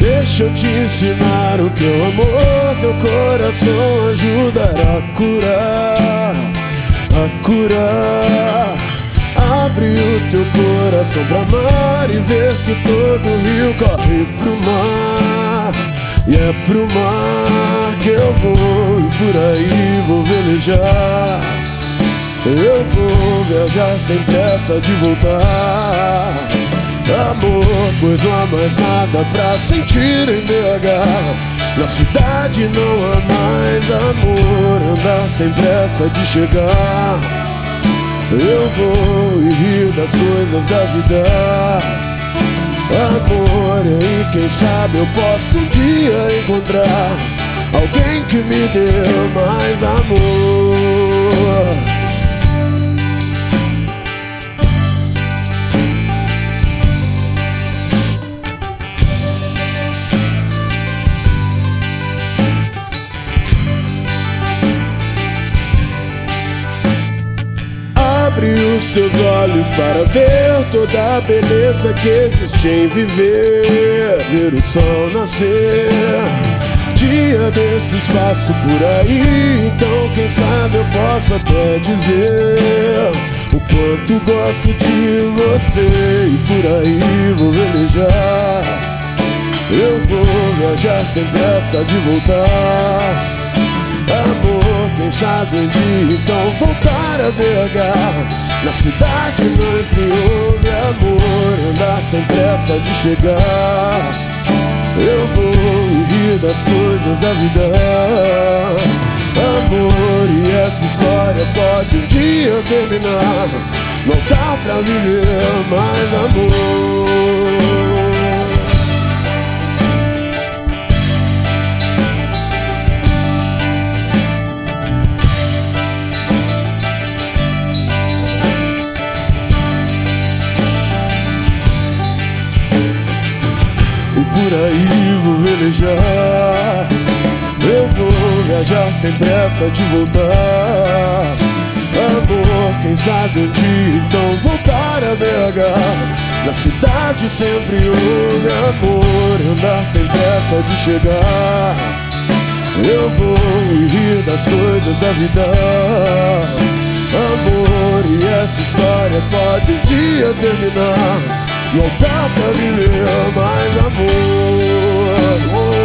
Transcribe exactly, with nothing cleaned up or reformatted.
Deixa eu te ensinar o que é o amor. Teu coração ajudará a curar, a curar. Abre o teu coração pra amar e ver que todo rio corre pro mar. E é pro mar que eu vou, e por aí vou velejar. Eu vou viajar sem pressa de voltar. Amor, pois não há mais nada pra sentir em B H. Na cidade não há mais amor, andar sem pressa de chegar. Eu vou e rir das coisas da vida. Amor, e quem sabe eu posso um dia encontrar alguém que me dê mais amor. Abre os teus olhos para ver toda a beleza que existe em viver. Ver o sol nascer, dia desses passo por aí. Então quem sabe eu posso até dizer o quanto gosto de você. E por aí vou velejar. Eu vou viajar sem pressa de voltar. Amor, quem sabe um dia então voltar a B H. Na cidade não houve amor, andar sem pressa de chegar. Eu vou rir das coisas da vida. Amor, e essa história pode um dia terminar. Não dá pra viver mais amor. Por aí vou velejar. Eu vou viajar sem pressa de voltar. Amor, quem sabe um dia então voltar a B H. Na cidade sempre houve amor, andar sem pressa de chegar. Eu vou e rir das coisas da vida. Amor, e essa história pode um dia terminar. Não dá pra viver mais amor.